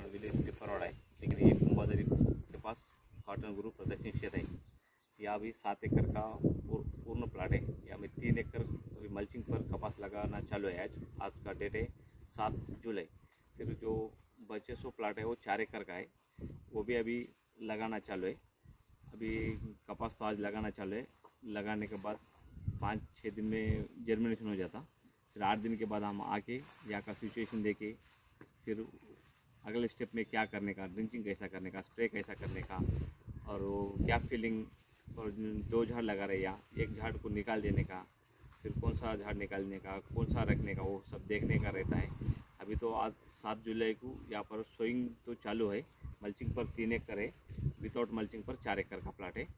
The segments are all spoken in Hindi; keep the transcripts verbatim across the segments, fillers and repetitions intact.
विलेज टिप्परवाड़ा है, लेकिन ये कुंभादरी के पास कॉटन गुरु प्रदर्शनी क्षेत्र है। यहाँ भी सात एकड़ का पूर्ण प्लाट है। यहाँ में तीन एकड़ अभी मल्चिंग पर कपास लगाना चालू है। आज आज का डेट है सात जुलाई। फिर जो बचे सौ प्लाट है वो चार एकड़ का है, वो भी अभी लगाना चालू है। अभी कपास तो आज लगाना चालू है। लगाने के बाद पाँच छः दिन में जर्मिनेशन हो जाता। फिर आठ दिन के बाद हम आके यहाँ का सिचुएशन देके फिर अगले स्टेप में क्या करने का, ड्रिंचिंग कैसा करने का, स्प्रे कैसा करने का, और वो क्या फीलिंग, और दो झाड़ लगा रहे या एक झाड़ को निकाल देने का, फिर कौन सा झाड़ निकालने का, कौन सा रखने का, वो सब देखने का रहता है। अभी तो आज सात जुलाई को यहाँ पर सोइंग तो चालू है। मल्चिंग पर तीन एकड़ है, विदाउट मल्चिंग पर चार एकड़ का प्लाट है।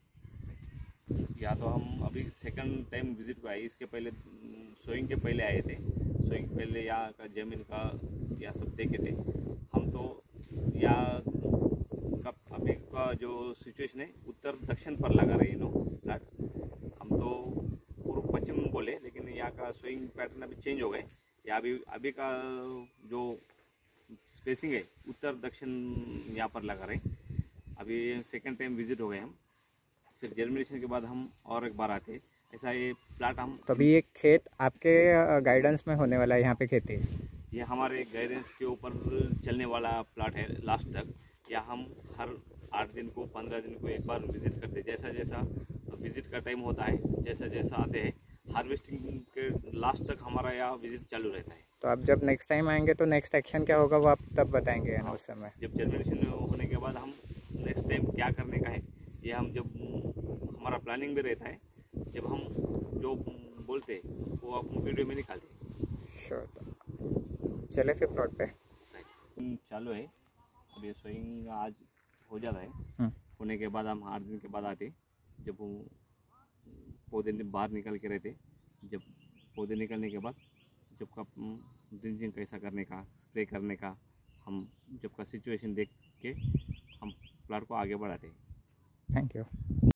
या तो हम अभी सेकंड टाइम विजिट को आए, इसके पहले सोइंग के पहले आए थे। सोइंग के पहले यहाँ का जमीन का या सब देखे थे हम। तो यहाँ का अभी का जो सिचुएशन है उत्तर दक्षिण पर लगा रही है नो प्लाट। हम तो पूर्व पश्चिम बोले, लेकिन यहाँ का सोइंग पैटर्न अभी चेंज हो गए। या अभी अभी का जो स्पेसिंग है उत्तर दक्षिण यहाँ पर लगा रहे। अभी सेकंड टाइम विजिट हो गए हम। फिर जर्मिनेशन के बाद हम और एक बार आते। ऐसा ये प्लाट हम तो अभी ये खेत आपके गाइडेंस में होने वाला है, यहाँ पे खेती? ये हमारे गाइडेंस के ऊपर चलने वाला प्लाट है लास्ट तक। या हम हर आठ दिन को पंद्रह दिन को एक बार विजिट करते। जैसा जैसा विजिट का टाइम होता है, जैसा जैसा आते हैं, हार्वेस्टिंग के लास्ट तक हमारा यहाँ विजिट चालू रहता है। तो आप जब नेक्स्ट टाइम आएंगे तो नेक्स्ट एक्शन क्या होगा वो आप तब बताएंगे ना उस समय? जब जर्मिनेशन होने के बाद हम नेक्स्ट टाइम क्या करने का है, ये हम जब हमारा प्लानिंग भी रहता है। जब हम जो बोलते वो आप वीडियो में निकालते हैं। श्योर। तो चले फिर प्लॉट पे चालू है। अब ये सोइंग आज हो जाता है। होने के बाद हम आठ दिन के बाद आते। जब वो पौधे बाहर निकल के रहते, जब पौधे निकलने के बाद जब का ड्रिंचिंग कैसा करने का, स्प्रे करने का, हम जब का सिचुएशन देख के हम प्लाट को आगे बढ़ाते हैं। Thank you.